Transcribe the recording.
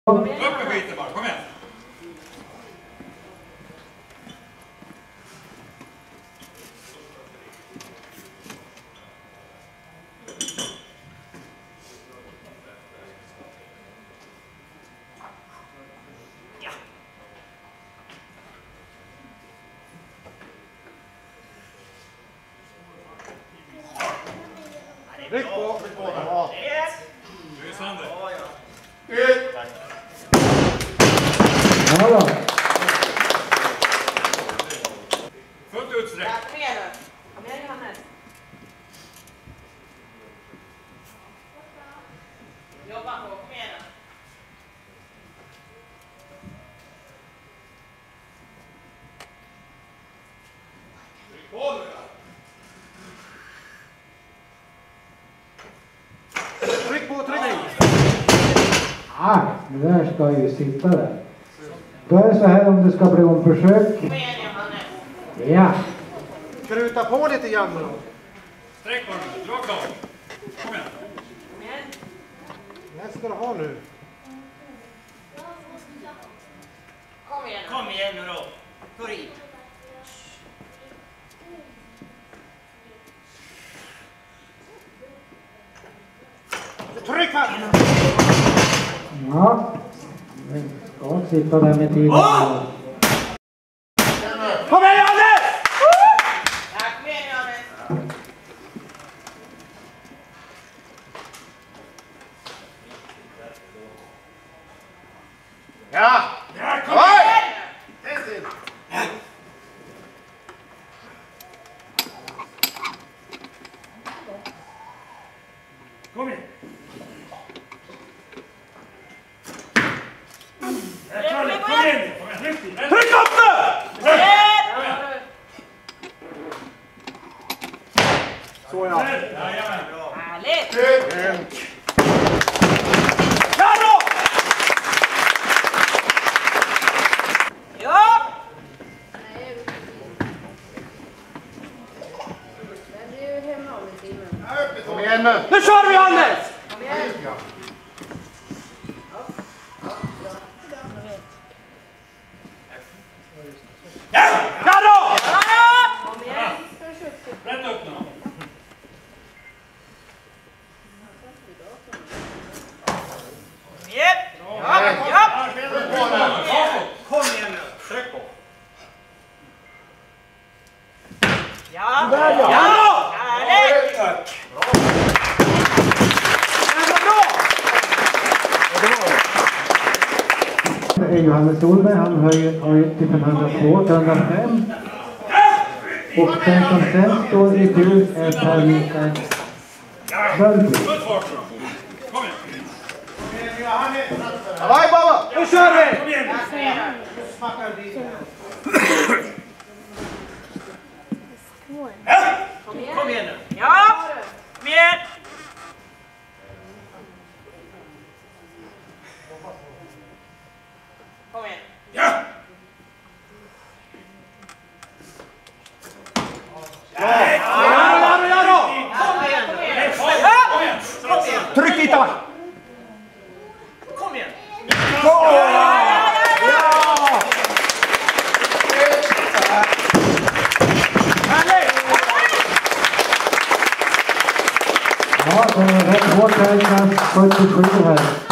Upp med skiten bara, kom igen! Ryck på! Ja. Du är Sander. Ja då. Fullt utsträckt. Kom igen nu. Kom igen Johannes. Jobba på, kom igen nu. Tryck på nu då. Tryck på, tryck! Det där ska ju sitta där. Då är det så här om det ska bli omförsök. Kom igen Johannes. Ja. Skruta på lite grann då. Sträck på den, dra klart. Kom igen. Kom igen. Det ska du ha nu. Kom igen nu. Kom igen nu då. Gå in. Tryck fast! Ja. Det ska sitta där med tiden. Kom igen Johannes! Ja, kom igen Johannes. Ja! Kom Oj! En till. Kom igen. Kom igen. Tryck upp nu! Så ja. Jajamän. Härligt. Ja då! Ja. Kom igen nu. Nu kör vi Johannes! Kom igen. Ja då! Kom igen. Rätt upp nu. Kom igen. Ja, ja. Kom igen nu. Tryck på. Ja. Där ja! Ja. Härligt. Det är Johannes Solberg. Han höjer till 502 till 105. Och den som sen står i tur är Per Mikael Börby. Full fart. Kom igen. Halloj baba! Nu kör vi! Kom igen. Kom igen. Kom igen nu. Ja. Kom igen. Kom igen. Ja. Ja då! Kom igen. Kom igen. Tryck lite va! Kom igen. Ja, det är rätt hårt här. 47 här.